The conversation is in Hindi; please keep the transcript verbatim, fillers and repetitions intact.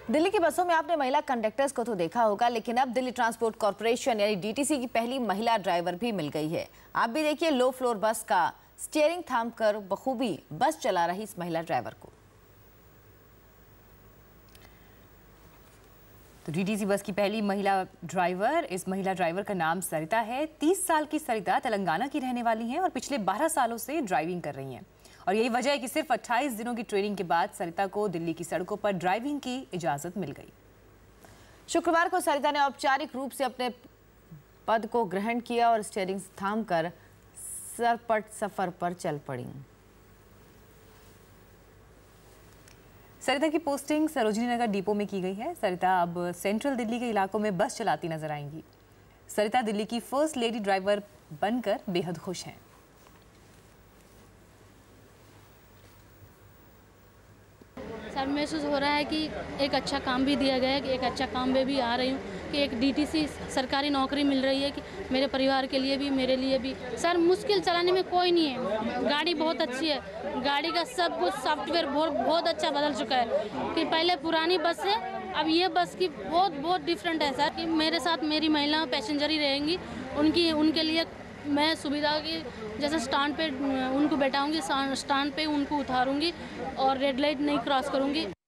दिल्ली की बसों में आपने महिला कंडक्टर्स को तो देखा होगा, लेकिन अब दिल्ली ट्रांसपोर्ट कॉर्पोरेशन यानी डीटीसी की पहली महिला ड्राइवर भी मिल गई है। आप भी देखिए लो फ्लोर बस का स्टीयरिंग थामकर बखूबी बस चला रही इस महिला ड्राइवर को। तो डीटीसी बस की पहली महिला ड्राइवर, इस महिला ड्राइवर का नाम सरिता है। तीस साल की सरिता तेलंगाना की रहने वाली हैं और पिछले बारह सालों से ड्राइविंग कर रही हैं। और यही वजह है कि सिर्फ अट्ठाईस दिनों की ट्रेनिंग के बाद सरिता को दिल्ली की सड़कों पर ड्राइविंग की इजाजत मिल गई। शुक्रवार को सरिता ने औपचारिक रूप से अपने पद को ग्रहण किया और स्टीयरिंग थामकर सरपट सफर पर चल पड़ी। सरिता की पोस्टिंग सरोजिनी नगर डिपो में की गई है। सरिता अब सेंट्रल दिल्ली के इलाकों में बस चलाती नजर आएंगी। सरिता दिल्ली की फर्स्ट लेडी ड्राइवर बनकर बेहद खुश हैं। सर महसूस हो रहा है कि एक अच्छा काम भी दिया गया है, कि एक अच्छा काम में भी आ रही हूँ, कि एक डीटीसी सरकारी नौकरी मिल रही है, कि मेरे परिवार के लिए भी मेरे लिए भी। सर मुश्किल चलाने में कोई नहीं है, गाड़ी बहुत अच्छी है, गाड़ी का सब कुछ सॉफ्टवेयर बहुत बहुत अच्छा बदल चुका है। कि पहले पुरानी बस है, अब ये बस की बहुत बहुत डिफरेंट है सर। कि मेरे साथ मेरी महिला पैसेंजर ही रहेंगी, उनकी उनके लिए मैं सुविधा की जैसे स्टैंड पे उनको बैठाऊंगी, स्टैंड पे उनको उतारूंगी और रेड लाइट नहीं क्रॉस करूंगी।